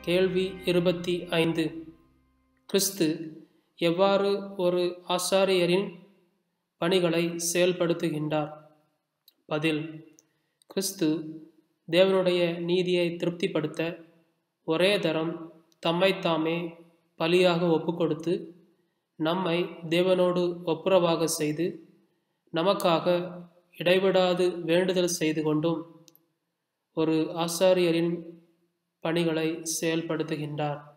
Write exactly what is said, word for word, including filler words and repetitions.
கேள்வி இருபத்தி ஐந்து. கிறிஸ்து எவ்வாறு ஒரு ஆசாரியரின் பணிகளை செயல்படுத்துகின்றார்? பதில்: கிறிஸ்து தேவனுடைய நீதியை திருப்திப்படுத்த ஒரே தரம் தம்மைத்தாமே பலியாக ஒப்புக்கொடுத்து நம்மை தேவனோடு ஒப்புரவாக செய்து நமக்காக இடைவிடாது வேண்டுதல் செய்து கொண்டும் ஒரு ஆசாரியரின் பணிகளை செயல்படுத்துகின்றார்.